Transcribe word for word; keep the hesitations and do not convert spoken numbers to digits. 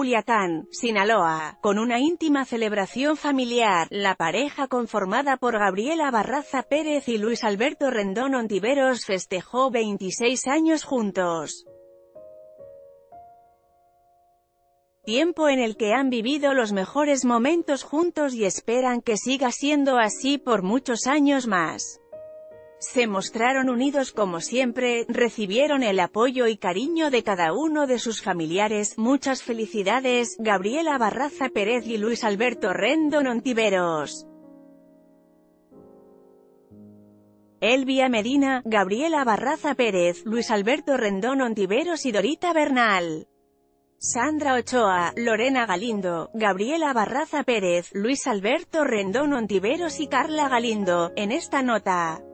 Culiacán, Sinaloa, con una íntima celebración familiar. La pareja, conformada por Gabriela Barraza Pérez y Luis Alberto Rendón Ontiveros, festejó veintiséis años juntos. Tiempo en el que han vivido los mejores momentos juntos y esperan que siga siendo así por muchos años más. Se mostraron unidos como siempre, recibieron el apoyo y cariño de cada uno de sus familiares. Muchas felicidades, Gabriela Barraza Pérez y Luis Alberto Rendón Ontiveros. Elvia Medina, Gabriela Barraza Pérez, Luis Alberto Rendón Ontiveros y Dorita Bernal. Sandra Ochoa, Lorena Galindo, Gabriela Barraza Pérez, Luis Alberto Rendón Ontiveros y Carla Galindo. En esta nota,